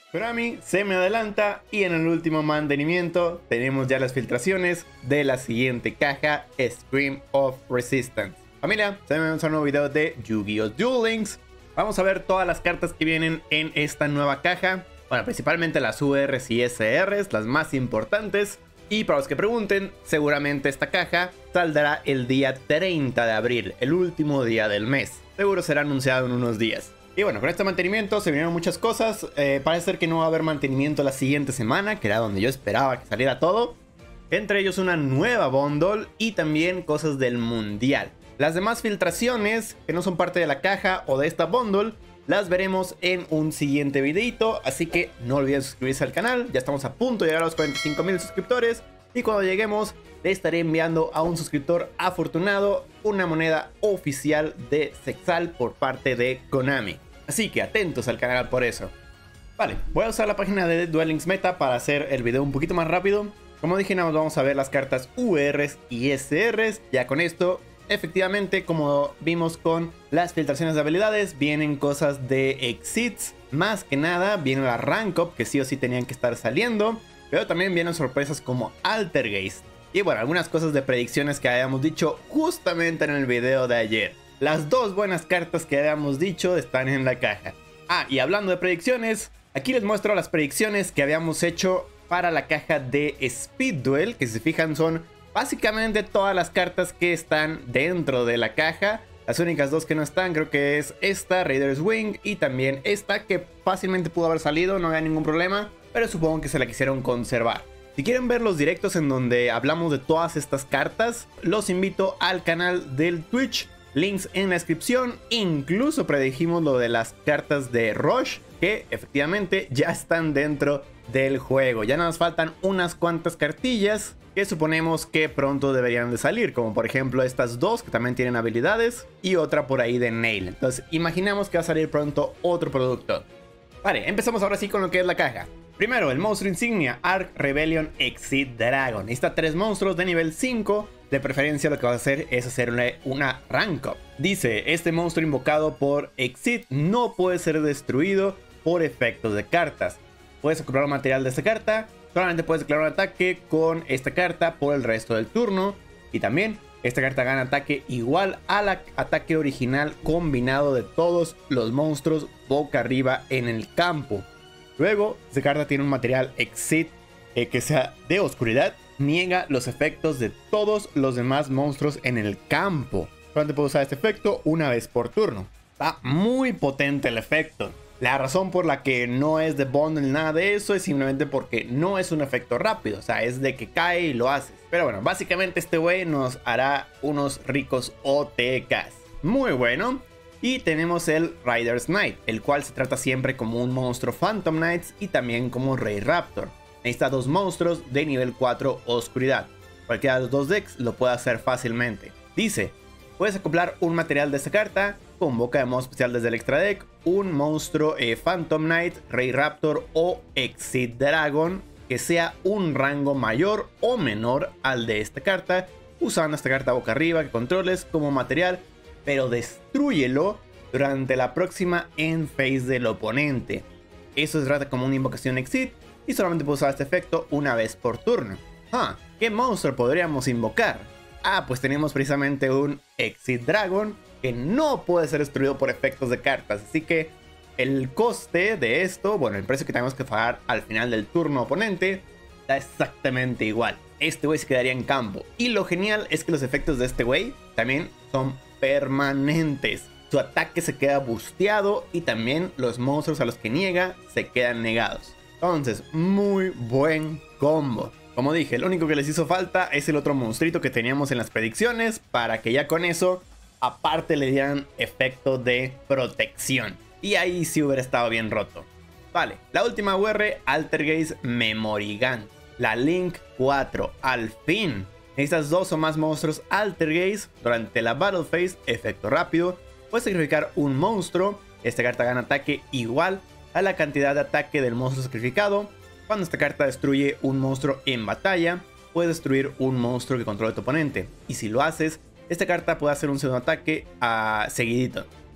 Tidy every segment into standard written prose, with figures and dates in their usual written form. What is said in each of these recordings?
Konami se me adelanta y en el último mantenimiento tenemos ya las filtraciones de la siguiente caja, Scream of Resistance. Familia, se me un nuevo video de Yu-Gi-Oh! Duel Links. Vamos a ver todas las cartas que vienen en esta nueva caja. Bueno, principalmente las URs y SRs, las más importantes. Y para los que pregunten, seguramente esta caja saldrá el día 30 de abril, el último día del mes. Seguro será anunciado en unos días. Y bueno, con este mantenimiento se vinieron muchas cosas. Parece ser que no va a haber mantenimiento la siguiente semana, que era donde yo esperaba que saliera todo. Entre ellos una nueva bundle y también cosas del mundial. Las demás filtraciones que no son parte de la caja o de esta bundle las veremos en un siguiente videito, así que no olviden suscribirse al canal. Ya estamos a punto de llegar a los 45,000 suscriptores y cuando lleguemos le estaré enviando a un suscriptor afortunado una moneda oficial de Zexal por parte de Konami. Así que atentos al canal por eso. Vale, voy a usar la página de Duel Links Meta para hacer el video un poquito más rápido. Como dije, nada más vamos a ver las cartas URs y SRs. Ya con esto, efectivamente, como vimos con las filtraciones de habilidades, vienen cosas de exits. Más que nada, viene la rank up, que sí o sí tenían que estar saliendo. Pero también vienen sorpresas como Altergeist. Y bueno, algunas cosas de predicciones que habíamos dicho justamente en el video de ayer. Las dos buenas cartas que habíamos dicho están en la caja. Ah, y hablando de predicciones, aquí les muestro las predicciones que habíamos hecho para la caja de Speed Duel, que si se fijan son básicamente todas las cartas que están dentro de la caja. Las únicas dos que no están creo que es esta, Raider's Wing, y también esta que fácilmente pudo haber salido, no había ningún problema, pero supongo que se la quisieron conservar. Si quieren ver los directos en donde hablamos de todas estas cartas, los invito al canal del Twitch. Links en la descripción. Incluso predijimos lo de las cartas de Rush, que efectivamente ya están dentro del juego. Ya nos faltan unas cuantas cartillas que suponemos que pronto deberían de salir, como por ejemplo estas dos que también tienen habilidades y otra por ahí de Nail. Entonces imaginamos que va a salir pronto otro producto. Vale, empezamos ahora sí con lo que es la caja. Primero, el monstruo insignia, Arc Rebellion Exit Dragon. Necesita 3 monstruos de nivel 5. De preferencia lo que vas a hacer es hacer una rank up. Dice, este monstruo invocado por Exit no puede ser destruido por efectos de cartas. Puedes comprar un material de esta carta. Solamente puedes declarar un ataque con esta carta por el resto del turno. Y también esta carta gana ataque igual al ataque original combinado de todos los monstruos boca arriba en el campo. Luego, esta carta tiene un material Exit que sea de oscuridad. Niega los efectos de todos los demás monstruos en el campo. Solamente puedo usar este efecto una vez por turno. Está muy potente el efecto. La razón por la que no es de bundle ni nada de eso es simplemente porque no es un efecto rápido. O sea, es de que cae y lo haces. Pero bueno, básicamente este güey nos hará unos ricos OTKs. Muy bueno. Y tenemos el Rider's Knight, el cual se trata siempre como un monstruo Phantom Knights y también como Rey Raptor. Necesita 2 monstruos de nivel 4 oscuridad. Cualquiera de los 2 decks lo puede hacer fácilmente. Dice, puedes acoplar un material de esta carta, convoca de modo especial desde el extra deck, un monstruo Phantom Knight, Rey Raptor o Exit Dragon que sea un rango mayor o menor al de esta carta, usando esta carta boca arriba que controles como material, pero destrúyelo durante la próxima end phase del oponente. Eso se trata como una invocación Exit y solamente puedo usar este efecto una vez por turno. ¿Qué monstruo podríamos invocar? Pues tenemos precisamente un Exit Dragon que no puede ser destruido por efectos de cartas. Así que el coste de esto, bueno, el precio que tenemos que pagar al final del turno oponente, da exactamente igual. Este güey se quedaría en campo. Y lo genial es que los efectos de este güey también son permanentes. Su ataque se queda busteado y también los monstruos a los que niega se quedan negados. Entonces, muy buen combo. Como dije, lo único que les hizo falta es el otro monstruito que teníamos en las predicciones para que ya con eso, aparte le dieran efecto de protección. Y ahí sí hubiera estado bien roto. Vale, la última UR, Altergeist Memory Gun. La Link 4, al fin. Necesitas 2 o más monstruos Altergeist durante la Battle Phase, efecto rápido. Puedes sacrificar un monstruo. Esta carta gana ataque igual a la cantidad de ataque del monstruo sacrificado. Cuando esta carta destruye un monstruo en batalla, puedes destruir un monstruo que controla tu oponente. Y si lo haces, esta carta puede hacer un segundo ataque seguidito.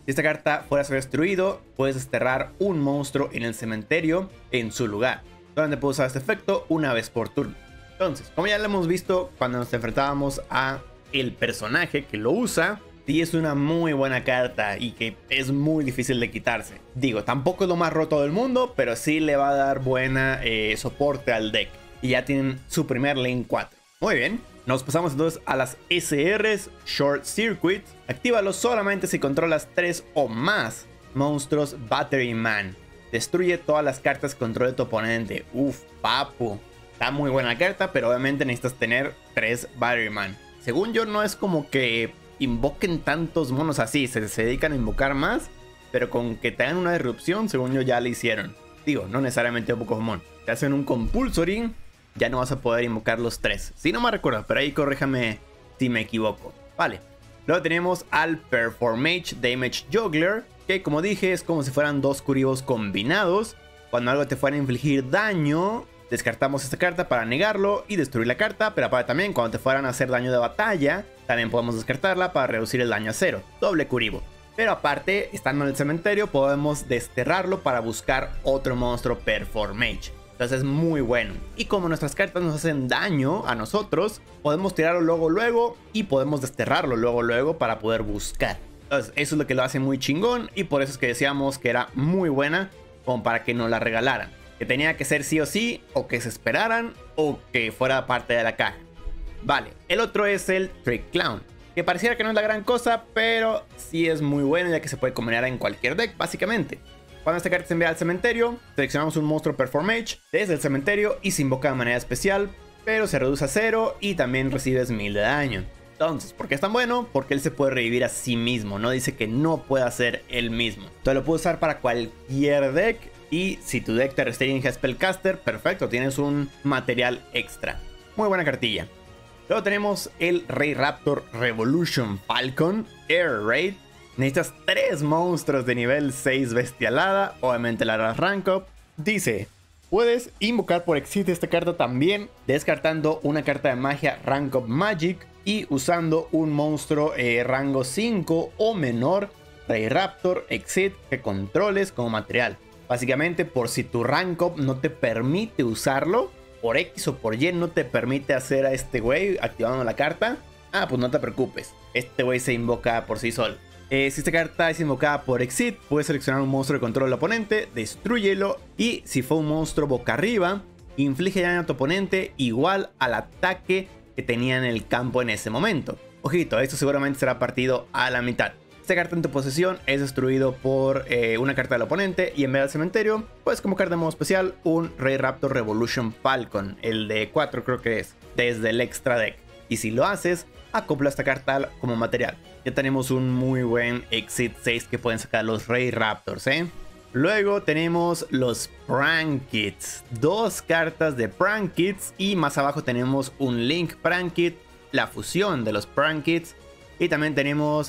Si esta carta fuera a ser destruido, puedes desterrar un monstruo en el cementerio en su lugar. Solamente puedes usar este efecto una vez por turno. Entonces, como ya lo hemos visto cuando nos enfrentábamos a el personaje que lo usa, sí es una muy buena carta y que es muy difícil de quitarse. Digo, tampoco es lo más roto del mundo, pero sí le va a dar buena soporte al deck. Y ya tienen su primer lane 4. Muy bien. Nos pasamos entonces a las SRs Short Circuit. Actívalo solamente si controlas 3 o más monstruos Battery Man. Destruye todas las cartas que controle tu oponente. Uf, papu. Está muy buena carta, pero obviamente necesitas tener 3 Battery Man. Según yo, no es como que invoquen tantos monos así. Se dedican a invocar más, pero con que te hagan una disrupción, según yo ya la hicieron. Digo, no necesariamente un Pokémon. Te hacen un Compulsory, ya no vas a poder invocar los 3. Si no me recuerdo, pero ahí corríjame si me equivoco. Vale. Luego tenemos al Performage Damage Juggler, que como dije es como si fueran 2 Kuribos combinados. Cuando algo te fuera a infligir daño, descartamos esta carta para negarlo y destruir la carta. Pero aparte también cuando te fueran a hacer daño de batalla, también podemos descartarla para reducir el daño a 0. Doble Kuribo. Pero aparte, estando en el cementerio, podemos desterrarlo para buscar otro monstruo Performage. Entonces es muy bueno. Y como nuestras cartas nos hacen daño a nosotros, podemos tirarlo luego y podemos desterrarlo luego para poder buscar. Entonces eso es lo que lo hace muy chingón y por eso es que decíamos que era muy buena como para que nos la regalaran. Que tenía que ser sí o sí, o que se esperaran, o que fuera parte de la caja. Vale, el otro es el Trick Clown, que pareciera que no es la gran cosa, pero sí es muy bueno ya que se puede combinar en cualquier deck básicamente. Cuando esta carta se envía al cementerio, seleccionamos un monstruo Performage desde el cementerio y se invoca de manera especial, pero se reduce a 0 y también recibes 1000 de daño. Entonces, ¿por qué es tan bueno? Porque él se puede revivir a sí mismo, no dice que no pueda ser él mismo. Entonces lo puedes usar para cualquier deck y si tu deck te restringe a Spellcaster, perfecto, tienes un material extra. Muy buena cartilla. Luego tenemos el Rayraptor Revolution Falcon Air Raid. Necesitas 3 monstruos de nivel 6 bestialada, obviamente la harás rank up. Dice, puedes invocar por Exit esta carta también, descartando una carta de magia rank up Magic y usando un monstruo rango 5 o menor Rayraptor Exit que controles como material. Básicamente por si tu rank up no te permite usarlo, por X o por Y no te permite hacer a este güey activando la carta, pues no te preocupes, este güey se invoca por sí solo. Si esta carta es invocada por Exit, puedes seleccionar un monstruo de control del oponente, destrúyelo y si fue un monstruo boca arriba, inflige daño a tu oponente igual al ataque que tenía en el campo en ese momento. Ojito, esto seguramente será partido a la mitad. Esta carta en tu posesión es destruido por una carta del oponente y en vez del cementerio, puedes convocar de modo especial un Rayraptor Revolution Falcon, el de 4 creo que es, desde el extra deck. Y si lo haces, acopla esta carta como material. Ya tenemos un muy buen Exit 6 que pueden sacar los Rayraptors, Luego tenemos los Prank Kits. 2 cartas de Prank Kits y más abajo tenemos un Link Prank Kit, la fusión de los Prank Kits. Y también tenemos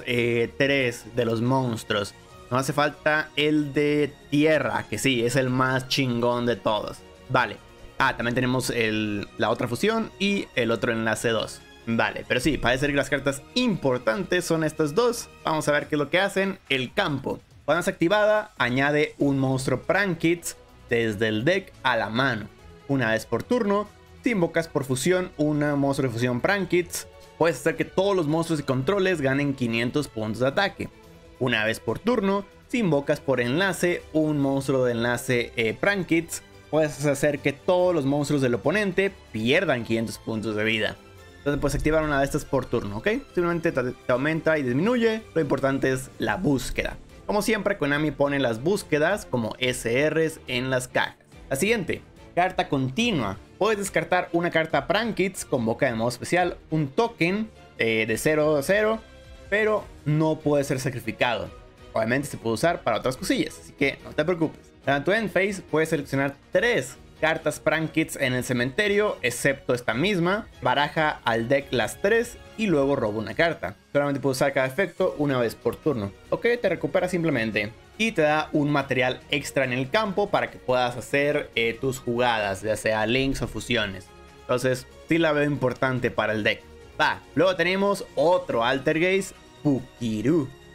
3 de los monstruos. Nos hace falta el de tierra, que sí, es el más chingón de todos. Vale. También tenemos la otra fusión y el otro enlace 2. Vale, pero sí, parece ser que las cartas importantes son estas 2. Vamos a ver qué es lo que hacen. El campo. Cuando es activada, añade un monstruo Prank Kits desde el deck a la mano. Una vez por turno, si invocas por fusión un monstruo de fusión Prank Kits, puedes hacer que todos los monstruos y controles ganen 500 puntos de ataque. Una vez por turno, si invocas por enlace un monstruo de enlace Prank Kits, puedes hacer que todos los monstruos del oponente pierdan 500 puntos de vida. Entonces puedes activar una de estas por turno, ¿ok? Simplemente te aumenta y disminuye. Lo importante es la búsqueda. Como siempre, Konami pone las búsquedas como SRs en las cajas. La siguiente, carta continua. Puedes descartar una carta Prank Kits, convoca de modo especial un token de 0 a 0, pero no puede ser sacrificado. Obviamente se puede usar para otras cosillas, así que no te preocupes. En tu end phase puedes seleccionar 3 cartas Prank Kits en el cementerio, excepto esta misma. Baraja al deck las 3 y luego roba una carta. Solamente puedes usar cada efecto una vez por turno. Ok, te recupera simplemente. Y te da un material extra en el campo para que puedas hacer tus jugadas, ya sea links o fusiones. Entonces, sí la veo importante para el deck. Luego tenemos otro Altergeist, Pukiruu.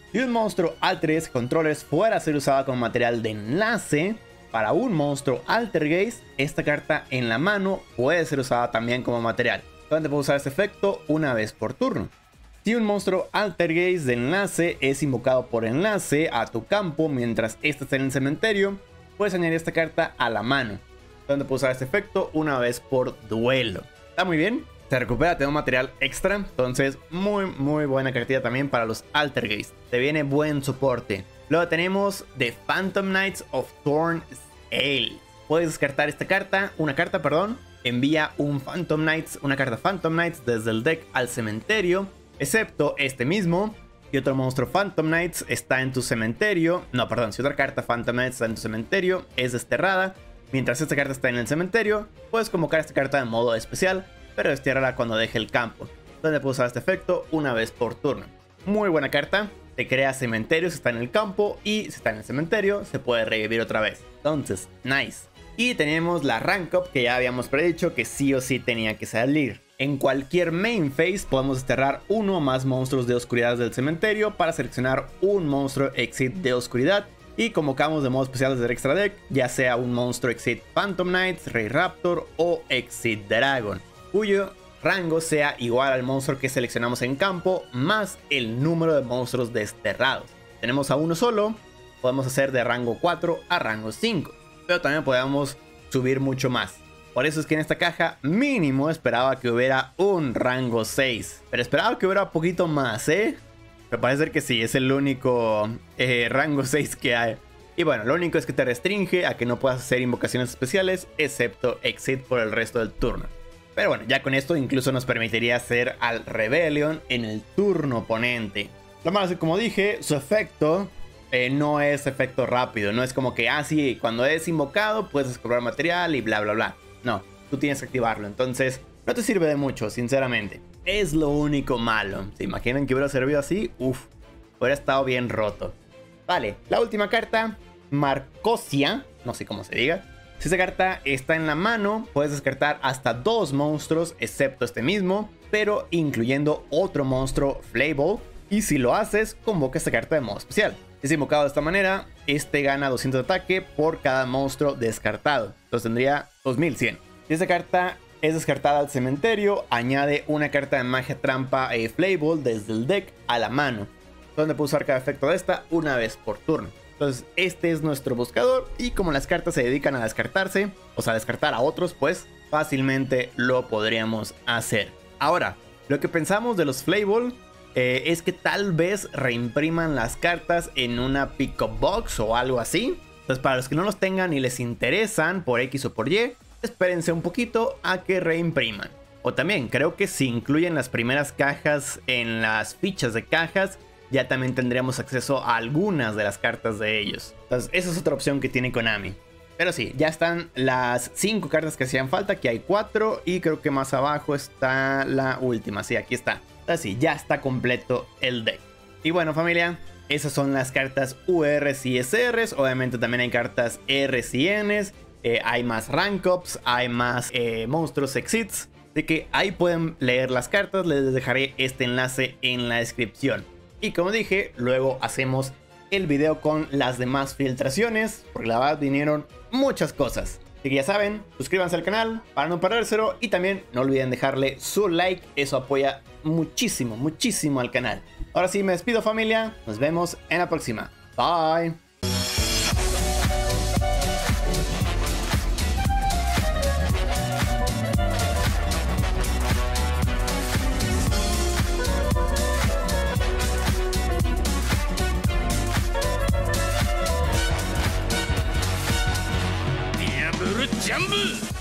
Si un monstruo Altergeist Controllers fuera a ser usada como material de enlace para un monstruo Altergeist, esta carta en la mano puede ser usada también como material. Donde puede usar este efecto una vez por turno. Si un monstruo Altergeist de enlace es invocado por enlace a tu campo mientras este está en el cementerio, puedes añadir esta carta a la mano, donde puedes usar este efecto una vez por duelo. Está muy bien, se recupera, tiene un material extra, entonces muy buena cartilla también para los Altergeist. Te viene buen soporte. Luego tenemos The Phantom Knights of Thorn Scale. Puedes descartar esta carta, envía un Phantom Knights, una carta Phantom Knights desde el deck al cementerio, excepto este mismo. Si otro monstruo Phantom Knights está en tu cementerio, si otra carta Phantom Knights está en tu cementerio, es desterrada. Mientras esta carta está en el cementerio, puedes convocar esta carta de modo especial, pero destierrarla cuando deje el campo, donde puedes usar este efecto una vez por turno. Muy buena carta, te crea cementerio si está en el campo, y si está en el cementerio se puede revivir otra vez. Entonces, nice. Y tenemos la Rank Up que ya habíamos predicho que sí o sí tenía que salir. En cualquier main phase podemos desterrar uno o más monstruos de oscuridad del cementerio para seleccionar un monstruo Exit de oscuridad y convocamos de modo especial desde el extra deck, ya sea un monstruo Exit Phantom Knights, Rey Raptor o Exit Dragon, cuyo rango sea igual al monstruo que seleccionamos en campo más el número de monstruos desterrados. Tenemos a uno solo, podemos hacer de rango 4 a rango 5, pero también podemos subir mucho más. Por eso es que en esta caja mínimo esperaba que hubiera un rango 6. Pero esperaba que hubiera un poquito más, Me parece que sí, es el único rango 6 que hay. Y bueno, lo único es que te restringe a que no puedas hacer invocaciones especiales, excepto Exit por el resto del turno. Pero bueno, ya con esto incluso nos permitiría hacer al Rebellion en el turno oponente. Lo malo es que, como dije, su efecto no es efecto rápido. No es como que, sí, cuando es invocado puedes descubrir material y bla bla bla. No, tú tienes que activarlo, entonces no te sirve de mucho, sinceramente. Es lo único malo. ¿Se imaginan que hubiera servido así? Hubiera estado bien roto. Vale, la última carta, Marcosia, no sé cómo se diga. Si esa carta está en la mano, puedes descartar hasta 2 monstruos, excepto este mismo, pero incluyendo otro monstruo Flaybolt. Y si lo haces, convoca esta carta de modo especial. Si es invocado de esta manera, este gana 200 de ataque por cada monstruo descartado. Entonces tendría 2100. Si esta carta es descartada al cementerio, añade una carta de magia trampa Flaybolt desde el deck a la mano, donde puedo usar cada efecto de esta una vez por turno. Entonces este es nuestro buscador, y como las cartas se dedican a descartarse, o sea, a descartar a otros, pues fácilmente lo podríamos hacer. Ahora, lo que pensamos de los Flaybolt es que tal vez reimpriman las cartas en una pick-up box o algo así. Entonces, para los que no los tengan y les interesan por X o por Y, espérense un poquito a que reimpriman. O también creo que si incluyen las primeras cajas en las fichas de cajas, ya también tendríamos acceso a algunas de las cartas de ellos. Entonces esa es otra opción que tiene Konami. Pero sí, ya están las 5 cartas que hacían falta. Aquí hay 4 y creo que más abajo está la última. Sí, aquí está. Así, ya está completo el deck. Y bueno, familia, esas son las cartas URs y SRs. Obviamente también hay cartas Rs y Ns. Hay más rank ups, hay más monstruos exits. Así que ahí pueden leer las cartas. Les dejaré este enlace en la descripción. Y como dije, luego hacemos el video con las demás filtraciones, porque la verdad vinieron muchas cosas. Así que ya saben, suscríbanse al canal para no perdérselo, y también no olviden dejarle su like, eso apoya muchísimo, muchísimo al canal. Ahora sí me despido, familia, nos vemos en la próxima. Bye. ジャンブ